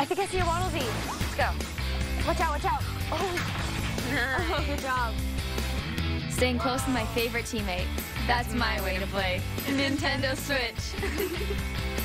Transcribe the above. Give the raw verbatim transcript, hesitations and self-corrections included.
think I see a Waddle Dee. Let's go. Watch out, watch out. Oh, oh good job. Staying close to my favorite teammate. That's my way to play. Nintendo Switch.